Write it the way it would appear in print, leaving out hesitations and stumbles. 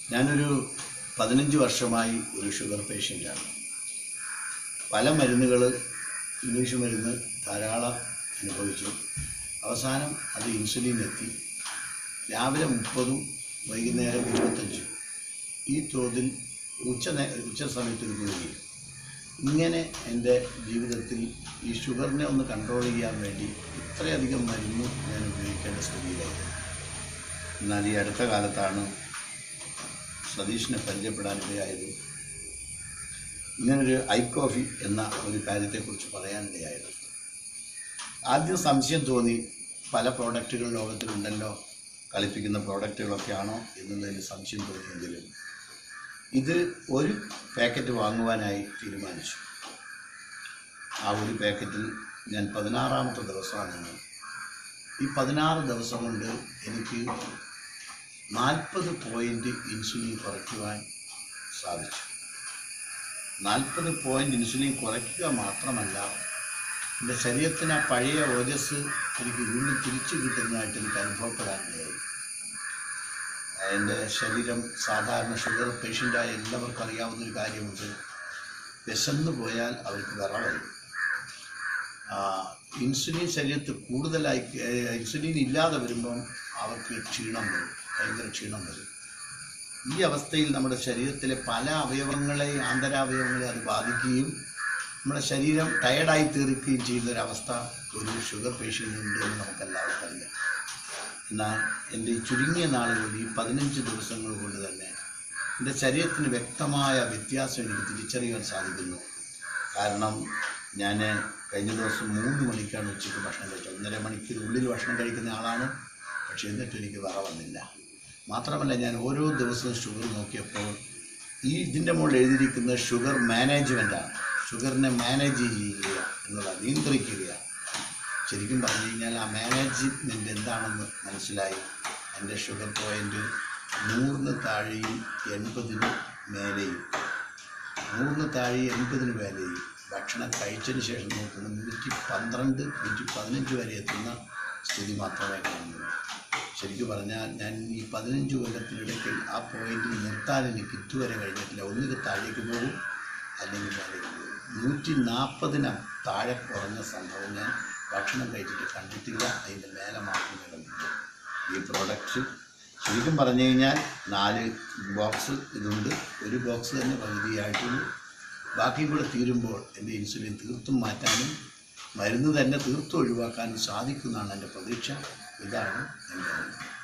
ഞാനൊരു 15 വർഷമായി ഒരു ഷുഗർ പേഷ്യൻ്റാണ്. പല മരുന്നുകൾ, ഇംഗ്ലീഷ് മരുന്ന് ധാരാളം അനുഭവിച്ചു. അവസാനം അത് ഇൻസുലിൻ എത്തി. രാവിലെ 30, വൈകുന്നേരം 25. ഈ തോതിൽ ഉച്ച സമയത്തൊരു ഗുളിക. ഇങ്ങനെ എൻ്റെ ജീവിതത്തിൽ ഈ ഷുഗറിനെ ഒന്ന് കൺട്രോൾ ചെയ്യാൻ വേണ്ടി ഇത്രയധികം മരുന്ന് ഞാൻ ഉപയോഗിക്കേണ്ട സ്ഥിതിയിലായിരുന്നു. എന്നാൽ ഈ അടുത്ത കാലത്താണ് സതീഷിനെ പരിചയപ്പെടാനിടയായത്. ഇങ്ങനൊരു ഐ-കോഫി എന്ന ഒരു കാര്യത്തെക്കുറിച്ച് പറയാനിടയായത്. ആദ്യം സംശയം തോന്നി, പല പ്രോഡക്റ്റുകൾ ലോകത്തിലുണ്ടല്ലോ, കളിപ്പിക്കുന്ന പ്രോഡക്റ്റുകളൊക്കെയാണോ എന്നുള്ളതിന് സംശയം തോന്നിയെങ്കിലും ഇത് ഒരു പാക്കറ്റ് വാങ്ങുവാനായി തീരുമാനിച്ചു. ആ ഒരു പാക്കറ്റിൽ ഞാൻ 16ാമത്തെ ദിവസമാണ്. ഈ 16 ദിവസം കൊണ്ട് എനിക്ക് 40 പോയിൻ്റ് ഇൻസുലിൻ കുറയ്ക്കുവാൻ സാധിച്ചു. 40 പോയിൻ്റ് ഇൻസുലിൻ കുറയ്ക്കുക മാത്രമല്ല, എൻ്റെ ശരീരത്തിന് ആ പഴയ ഓജസ് എനിക്ക് വീണ്ടും തിരിച്ചു കിട്ടുന്നതായിട്ട് എനിക്ക് അനുഭവപ്പെടാനിടയായി. എൻ്റെ ശരീരം സാധാരണ ഷുഗർ പേഷ്യൻ്റായ എല്ലാവർക്കും അറിയാവുന്നൊരു കാര്യമുണ്ട്. വിശന്നു പോയാൽ അവർക്ക് വിറവരും. ഇൻസുലിൻ ശരീരത്തിൽ കൂടുതലായി ഇൻസുലിൻ ഇല്ലാതെ വരുമ്പം അവർക്ക് ക്ഷീണം വരും, ഭയങ്കര ക്ഷീണം വരും. ഈ അവസ്ഥയിൽ നമ്മുടെ ശരീരത്തിലെ പല അവയവങ്ങളെയും, ആന്തരാവയവങ്ങളെ അത് ബാധിക്കുകയും നമ്മുടെ ശരീരം ടയർഡായി തീർക്കുകയും ചെയ്യുന്നൊരവസ്ഥ ഒരു ഷുഗർ പേഷ്യൻ്റുണ്ട് എന്ന് നമുക്കെല്ലാവർക്കും അറിയാം. എന്നാൽ എൻ്റെ ഈ ചുരുങ്ങിയ നാളുകളിൽ, ഈ 15 ദിവസങ്ങൾ കൊണ്ട് തന്നെ എൻ്റെ ശരീരത്തിന് വ്യക്തമായ വ്യത്യാസം എനിക്ക് തിരിച്ചറിയാൻ സാധിക്കുന്നു. കാരണം ഞാൻ കഴിഞ്ഞ ദിവസം 3 മണിക്കാണ് ഉച്ചയ്ക്ക് ഭക്ഷണം കഴിച്ചത്. 1.5 മണിക്കൂറിനുള്ളിൽ ഭക്ഷണം കഴിക്കുന്ന ആളാണ്. പക്ഷേ എന്നിട്ട് എനിക്ക് വന്നില്ല. മാത്രമല്ല, ഞാൻ ഓരോ ദിവസവും ഷുഗർ നോക്കിയപ്പോൾ ഇതിൻ്റെ മുകളിൽ എഴുതിയിരിക്കുന്നത് ഷുഗർ മാനേജ്മെൻറ്റാണ്. ഷുഗറിനെ മാനേജ് ചെയ്യുക എന്നുള്ളത്, നിയന്ത്രിക്കുകയാണ്. ശരിക്കും പറഞ്ഞു കഴിഞ്ഞാൽ ആ മാനേജ്മെൻറ്റ് എന്താണെന്ന് മനസ്സിലായി. എൻ്റെ ഷുഗർ പോയിൻ്റ് 100 താഴെയും 80 മേലെയും, 100 താഴെയും 80 മേലെയും. ഭക്ഷണം കഴിച്ചതിന് ശേഷം നോക്കുന്നത് 112, 115 വരെ എത്തുന്ന സ്ഥിതി മാത്രമേ കാണുന്നുള്ളൂ. ശരിക്കും പറഞ്ഞാൽ ഞാൻ ഈ 15 കൊല്ലത്തിനിടയ്ക്ക് ആ പോയിന്റിൽ നിർത്താൻ എനിക്ക് ഇതുവരെ കഴിഞ്ഞിട്ടില്ല. ഒന്നുകിൽ താഴേക്ക് പോകും, അല്ലെങ്കിൽ മേലേക്ക് പോകും. 140 താഴെ കുറഞ്ഞ സംഭവം ഞാൻ ഭക്ഷണം കഴിച്ചിട്ട് കണ്ടിട്ടില്ല. അതിൻ്റെ മേലെ മാത്രമേ കണ്ടിട്ടുള്ളൂ. ഈ പ്രോഡക്റ്റ് ശരിക്കും പറഞ്ഞു കഴിഞ്ഞാൽ 4 ബോക്സ് ഇതുണ്ട്. ഒരു ബോക്സ് തന്നെ പകുതിയായിട്ടുള്ളൂ. ബാക്കി കൂടെ തീരുമ്പോൾ എൻ്റെ ഇൻസുലിൻ തീർത്തും മാറ്റാനും മരുന്ന് തന്നെ തീർത്തും ഒഴിവാക്കാനും സാധിക്കുന്നതാണ് എൻ്റെ പ്രതീക്ഷ. ഇതാണ് എൻ്റെ